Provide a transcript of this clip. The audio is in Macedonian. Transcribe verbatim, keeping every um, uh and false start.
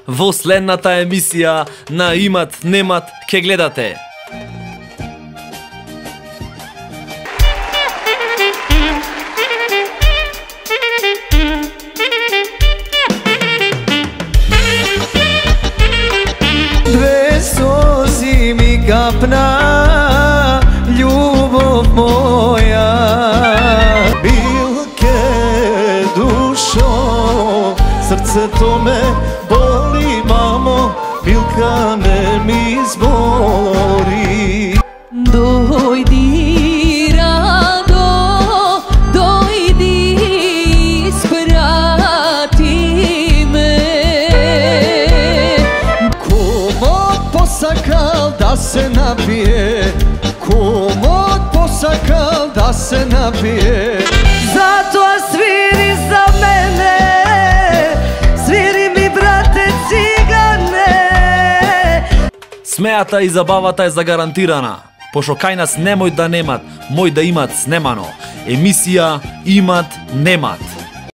во следната емисија на Имат Немат ке гледате. Две сози ми капна, љубов моја. Билке душо, срцето ме боли, мамо, билка не ми збори. Дојди, радо, дојди, испрати ме. Комот посакал да се напие, комот посакал да се напие. Затоа свири за мене, свири ми брате цигане. Смејата и забавата е загарантирана, пошто кај нас немој да немат, мој да имат снемано. Емисија Имат Немат.